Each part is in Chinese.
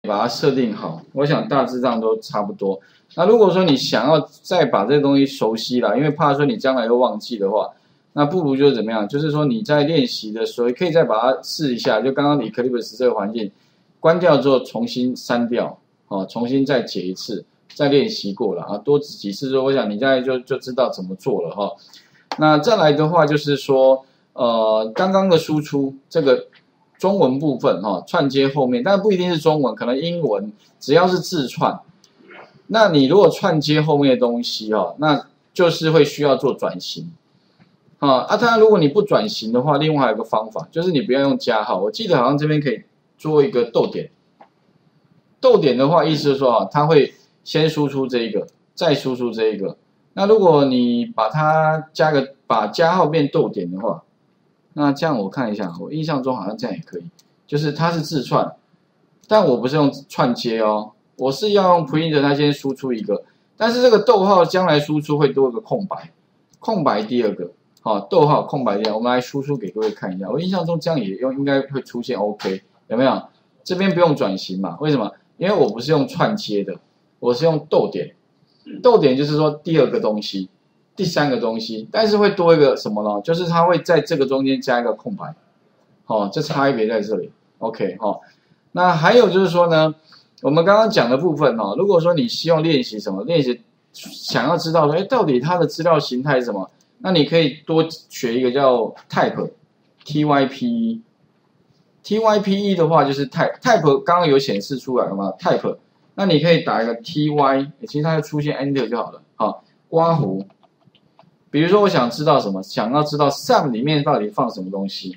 把它设定好，我想大致上都差不多。那如果说你想要再把这个东西熟悉啦，因为怕说你将来又忘记的话，那不如就是怎么样？就是说你在练习的时候，可以再把它试一下。就刚刚Eclipse 这个环境关掉之后，重新删掉，重新再解一次，再练习过了啊，多几次之后，我想你现在就知道怎么做了哈。那再来的话就是说，刚刚的输出这个中文部分串接后面，但不一定是中文，可能英文，只要是字串。那你如果串接后面的东西那就是会需要做转型当然如果你不转型的话，另外还有一个方法，就是你不要用加号。我记得好像这边可以做一个逗点，逗点的话，意思是说它会先输出这一个，再输出这一个。那如果你把它把加号变逗点的话，那这样我看一下，我印象中好像这样也可以，就是它是字串，但我不是用串接我是要用 print 它先输出一个，但是这个逗号将来输出会多一个空白，空白第二个，逗号空白第二个，我们来输出给各位看一下。我印象中这样也应该会出现 OK， 有没有？这边不用转型嘛？为什么？因为我不是用串接的，我是用逗点，逗点就是说第二个东西，第三个东西，但是会多一个什么呢？就是它会在这个中间加一个空白，这差别在这里 ，OK 那还有就是说呢，我们刚刚讲的部分如果说你希望练习什么，想要知道说，到底它的资料形态是什么，那你可以多学一个叫 type，type 的话就是 type 刚刚有显示出来了吗 ？type， 那你可以打一个 ty， 其实它就出现 enter 就好了，刮胡。比如说我想知道什么，想要知道 sum 里面到底放什么东西，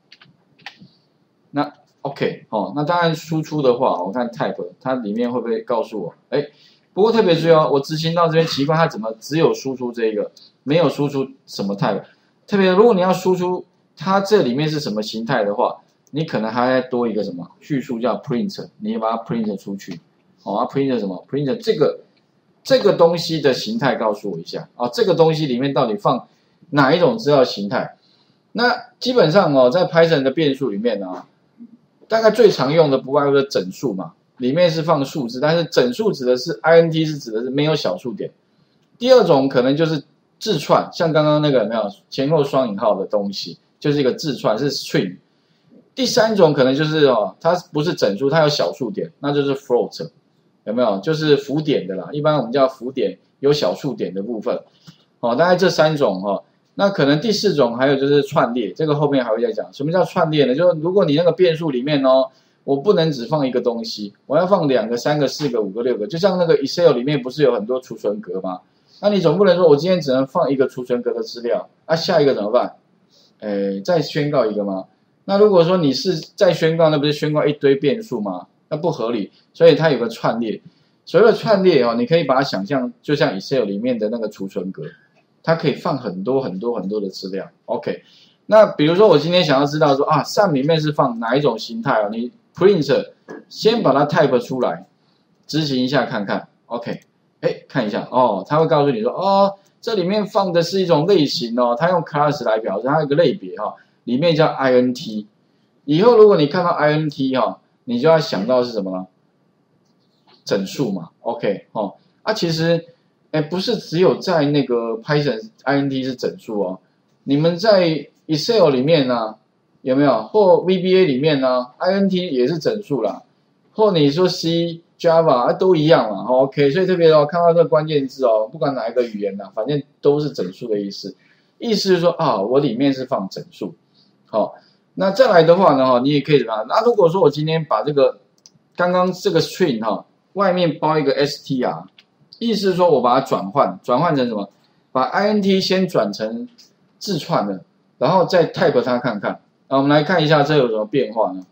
那 OK 那当然输出的话，我看 type 它里面会不会告诉我？不过特别注意我执行到这边奇怪，它怎么只有输出这个，没有输出什么 type？ 特别如果你要输出它这里面是什么形态的话，你可能还要多一个什么叙述叫 print， 你把它 print 出去print 什么 ？print 这个东西的形态告诉我一下这个东西里面到底放哪一种资料形态？那基本上在 Python 的变数里面大概最常用的不外乎是整数嘛，里面是放数字，但是整数指的是 int 是指的是没有小数点。第二种可能就是字串，像刚刚那个有没有前后双引号的东西，就是一个字串是 string。第三种可能就是它不是整数，它有小数点，那就是 float， 有没有？就是浮点的啦，一般我们叫浮点，有小数点的部分。大概这三种那可能第四种还有就是串列，这个后面还会再讲。什么叫串列呢？就是如果你那个变数里面我不能只放一个东西，我要放2个、3个、4个、5个、6个，就像那个 Excel 里面不是有很多储存格吗？那你总不能说我今天只能放一个储存格的资料，下一个怎么办？再宣告一个吗？那如果说你是再宣告，那不是宣告一堆变数吗？那不合理，所以它有个串列。所谓的串列你可以把它想象就像 Excel 里面的那个储存格。它可以放很多很多很多的资料 ，OK。那比如说我今天想要知道说sum 里面是放哪一种形态你 print 先把它 type 出来，执行一下看看 ，OK。看一下它会告诉你说这里面放的是一种类型它用 class 来表示，它有一个类别里面叫 int。以后如果你看到 int 你就要想到是什么呢？整数嘛 ，OK 其实。不是只有在那个 Python int 是整数你们在 Excel 里面有没有？或 VBA 里面int 也是整数啦，或你说 C、Java 都一样啦 ，OK。所以特别看到这个关键字不管哪一个语言反正都是整数的意思。意思是说我里面是放整数。那再来的话呢你也可以怎么样？那如果说我今天把这个刚刚这个 string 外面包一个 str。意思是说我把它转换成什么？把 int 先转成字串的，然后再 type 它看看。我们来看一下这有什么变化呢？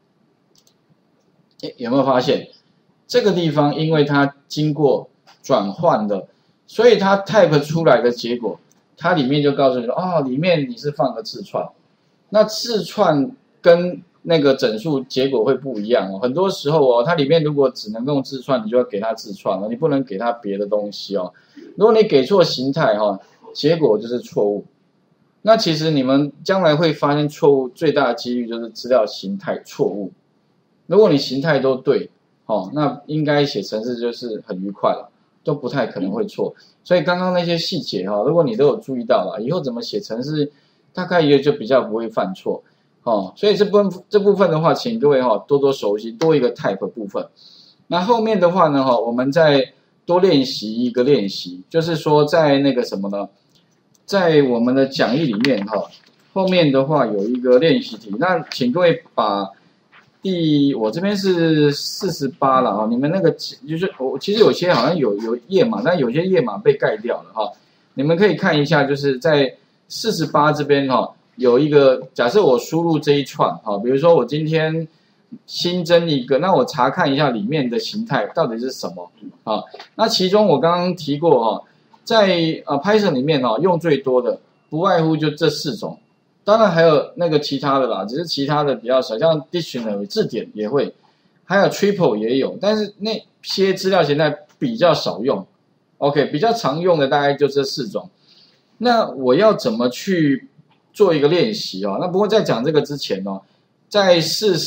有没有发现这个地方因为它经过转换的，所以它 type 出来的结果，它里面就告诉你说里面你是放个字串。那字串跟那个整数结果会不一样很多时候它里面如果只能用字串，你就要给它字串你不能给它别的东西如果你给错形态结果就是错误。那其实你们将来会发现错误最大的几率就是资料形态错误。如果你形态都对， 哦，那应该写程式就是很愉快了，都不太可能会错。所以刚刚那些细节哈，如果你都有注意到了，以后怎么写程式，大概也就比较不会犯错。哦，所以这部分的话，请各位哈多多熟悉，多一个 type 部分。那后面的话呢，哈，我们再多练习一个练习，就是说在那个什么呢，在我们的讲义里面哈，后面的话有一个练习题，那请各位把我这边是48了哈，你们那个就是我其实有些好像有页码，但有些页码被盖掉了哈，你们可以看一下，就是在48这边哈。有一个假设我输入这一串，好，比如说我今天新增一个，那我查看一下里面的形态到底是什么啊？那其中我刚刚提过哈，在Python 里面用最多的不外乎就这4种，当然还有那个其他的啦，只是其他的比较少，像 Dictionary 字典也会，还有 Triple 也有，但是那些资料形态比较少用 ，OK， 比较常用的大概就这4种。那我要怎么去做一个练习哦？那不过在讲这个之前哦，在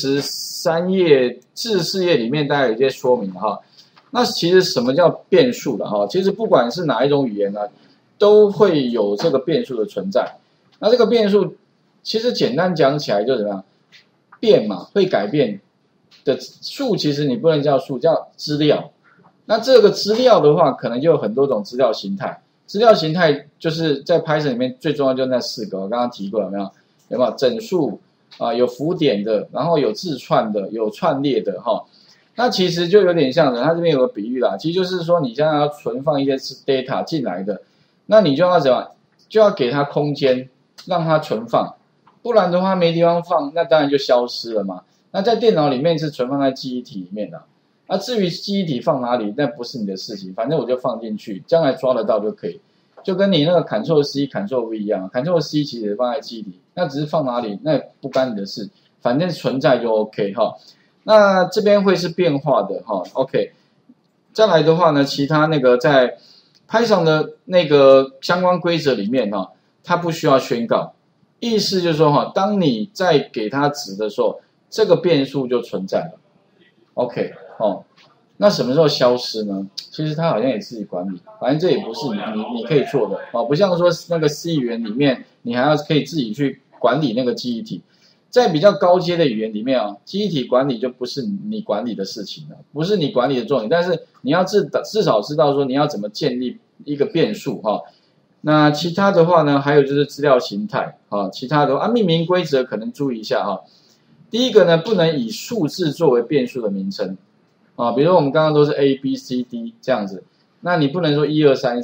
43页至4页里面，大概有一些说明哈。那其实什么叫变数的哈？其实不管是哪一种语言呢，都会有这个变数的存在。那这个变数其实简单讲起来就怎么样？变嘛，会改变的数，其实你不能叫数，叫资料。那这个资料的话，可能就有很多种资料形态。资料形态就是在 Python 里面最重要就那4个，我刚刚提过有没有？有没有整数啊？有浮点的，然后有字串的，有串列的哈。那其实就有点像的，它这边有个比喻啦，其实就是说你现在要存放一些 data 进来的，那你就要怎么？就要给它空间，让它存放，不然的话没地方放，那当然就消失了嘛。那在电脑里面是存放在记忆体里面的。那至于记忆体放哪里，那不是你的事情，反正我就放进去，将来抓得到就可以。就跟你那个 Ctrl+C、Ctrl+V 一样 ，Ctrl+C 其实也放在记忆体，那只是放哪里，那不干你的事，反正存在就 OK 哈。那这边会是变化的哈 ，OK。再来的话呢，其他那个在 Python 的那个相关规则里面哈，它不需要宣告，意思就是说哈，当你在给它值的时候，这个变数就存在了 ，OK。哦，那什么时候消失呢？其实它好像也自己管理，反正这也不是你可以做的哦，不像说那个 C 语言里面，你还要可以自己去管理那个记忆体。在比较高阶的语言里面啊，记忆体管理就不是你管理的事情了，不是你管理的重点，但是你要至少知道说你要怎么建立一个变数哈。那其他的话呢，还有就是资料形态啊，其他的命名规则可能注意一下哈。第一个呢，不能以数字作为变数的名称。啊，比如说我们刚刚都是 A、B、C、D 这样子，那你不能说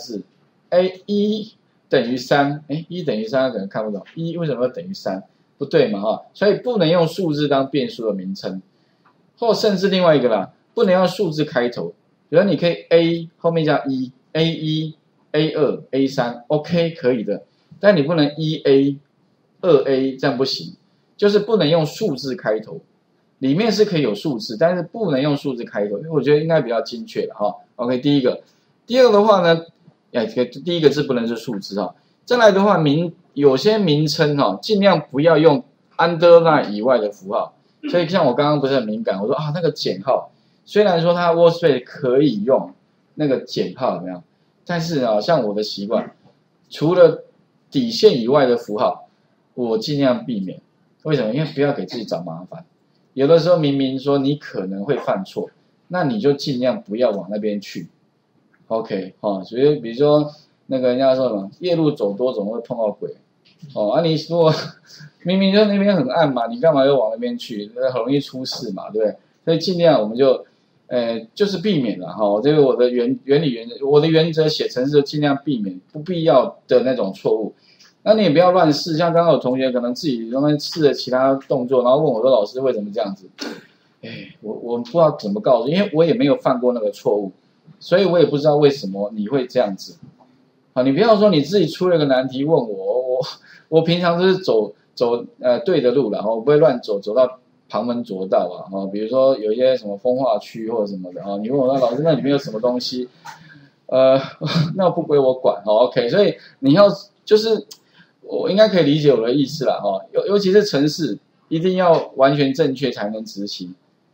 1、2、3、4，1等于3，哎，1等于3可能看不懂，1为什么要等于3？不对嘛哈，所以不能用数字当变数的名称，或甚至另外一个啦，不能用数字开头，比如你可以 A 后面加1，A1、A2、A3，OK 可以的，但你不能1A、2A 这样不行，就是不能用数字开头。里面是可以有数字，但是不能用数字开头，因为我觉得应该比较精确的哈。OK， 第二个的话呢，第一个字不能是数字哈。再来的话，有些名称哈，尽量不要用 underline 以外的符号。所以像我刚刚不是很敏感，我说那个减号，虽然说它 Workspace 可以用那个减号怎么样，但是像我的习惯，除了底线以外的符号，我尽量避免。为什么？因为不要给自己找麻烦。有的时候明明说你可能会犯错，那你就尽量不要往那边去 ，OK 所以比如说那个人家说什么夜路走多总会碰到鬼，你如果明明就那边很暗嘛，你干嘛又往那边去？很容易出事嘛，对不对？所以尽量我们就就是避免了哈。这个我的原则，我的原则写程式就尽量避免不必要的那种错误。那你也不要乱试，像刚刚有同学可能自己试了其他动作，然后问我说老师为什么这样子？我不知道怎么告诉，因为我也没有犯过那个错误，所以我也不知道为什么你会这样子。你不要说你自己出了个难题问我平常都是走对的路啦，我不会乱走到旁门左道啊，比如说有一些什么风化区或者什么的你问我说老师那里面有什么东西，那不归我管，OK， 所以你要就是我应该可以理解我的意思啦，尤其是程式一定要完全正确才能执行，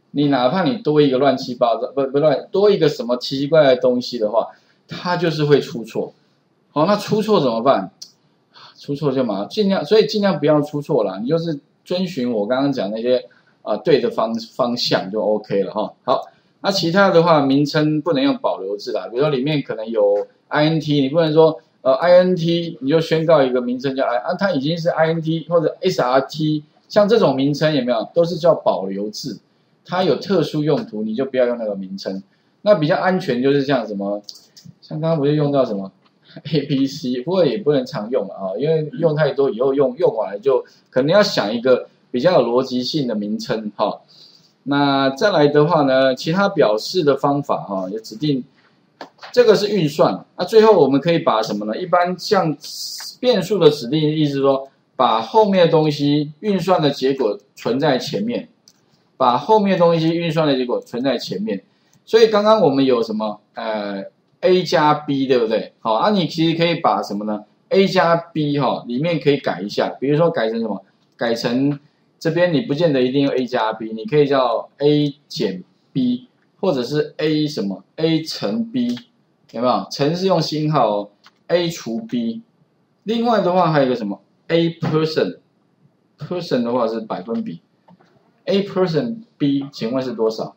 你哪怕你多一个乱七八糟，不乱，多一个什么奇奇怪怪的东西的话，它就是会出错。好，那出错怎么办？出错就马上尽量，所以尽量不要出错啦。你就是遵循我刚刚讲那些对的方向就 OK 了哈。好，那其他的话，名称不能用保留字啦，比如说里面可能有 int， 你不能说int 你就宣告一个名称叫它已经是 int 或者 srt， 像这种名称有没有都是叫保留字，它有特殊用途你就不要用那个名称。那比较安全就是像什么，像刚刚不是用到什么 APC， 不过也不能常用啊，因为用太多以后用完了就可能要想一个比较有逻辑性的名称哈。那再来的话呢，其他表示的方法哈，也指定这个是运算。那最后我们可以把什么呢？一般像变数的指定意思说，把后面的东西运算的结果存在前面，把后面的东西运算的结果存在前面。所以刚刚我们有什么A 加 B 对不对？好啊，你其实可以把什么呢 ？A 加 B 里面可以改一下，比如说改成什么？改成这边你不见得一定用 A 加 B， 你可以叫 A 减 B， 或者是 A 什么 A 乘 B， 有没有？乘是用星号哦 ，A 除 B。另外的话还有一个什么 A person 的话是百分比 ，A person B， 请问是多少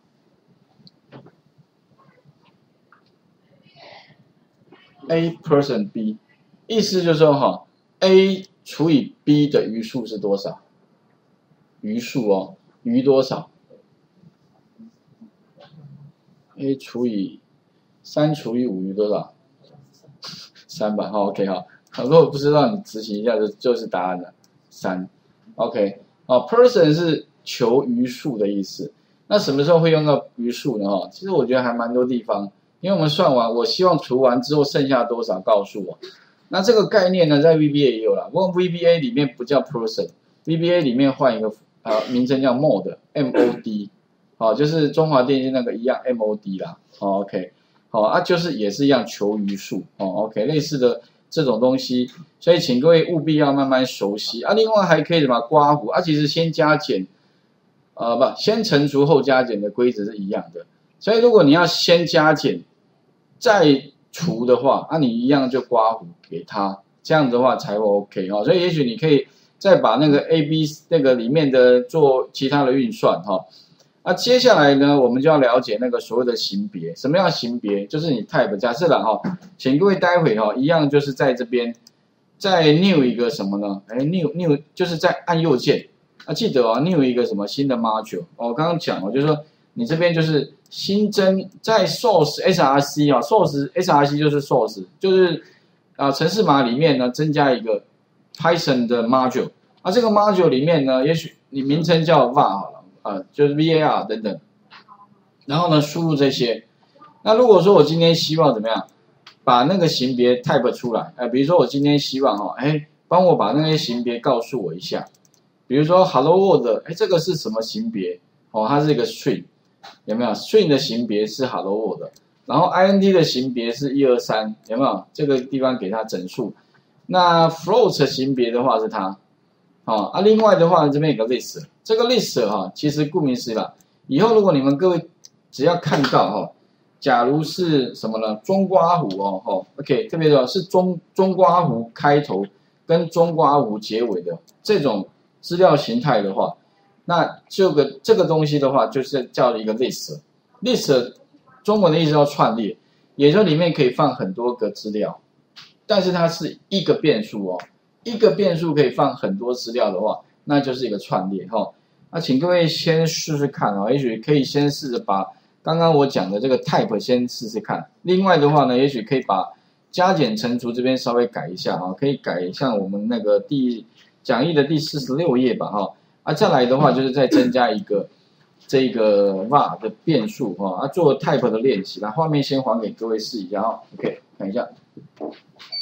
？A person B， 意思就是说A 除以 B 的余数是多少？余数哦，余多少 ？A 除以3除以5余多少？3吧。好 ，OK 好。如果不知道你执行一下就是答案了，3。OK， person 是求余数的意思。那什么时候会用到余数呢？其实我觉得还蛮多地方。因为我们算完，我希望除完之后剩下多少告诉我。那这个概念呢，在 VBA 也有啦，不过 VBA 里面不叫 person，VBA 里面换一个名称叫 mode，MOD， 就是中华电信那个一样 MOD 啦。OK， 就是也是一样求余数OK， 类似的这种东西，所以请各位务必要慢慢熟悉另外还可以什么刮胡其实先加减，先乘除后加减的规则是一样的。所以如果你要先加减再除的话，你一样就刮胡给他，这样的话才会 OK 所以也许你可以再把那个 AB 那个里面的做其他的运算接下来呢，我们就要了解那个所谓的型别。什么样的型别？就是你 type 假设了请各位待会一样就是在这边再 new 一个什么呢？new 就是在按右键记得new 一个什么新的 module。我刚刚讲就是说你这边就是新增在 source src source src 就是 source 就是程式码里面呢增加一个 Python 的 module， 这个 module 里面呢，也许你名称叫 var 好了就是 var 等等，然后呢输入这些。那如果说我今天希望怎么样把那个型别 type 出来，比如说我今天希望帮我把那些型别告诉我一下，比如说 hello world， 这个是什么型别它是一个 string。有没有 string 的型别是 hello world， 然后 int 的型别是123，有没有？这个地方给它整数。那 float 型别的话是它，另外的话这边有个 list， 这个 list 其实顾名思义啦，以后如果你们各位只要看到假如是什么呢？中刮胡OK， 特别的是中刮胡开头跟中刮胡结尾的这种资料形态的话。那这个东西的话，就是叫一个 list 中文的意思叫串列，也就是里面可以放很多个资料，但是它是一个变数一个变数可以放很多资料的话，那就是一个串列那请各位先试试看也许可以先试着把刚刚我讲的这个 type 先试试看。另外的话呢，也许可以把加减乘除这边稍微改一下可以改像我们那个讲义的第46页吧再来的话就是再增加一个这个 var 的变数做 type 的练习。那画面先还给各位试一下OK， 看一下。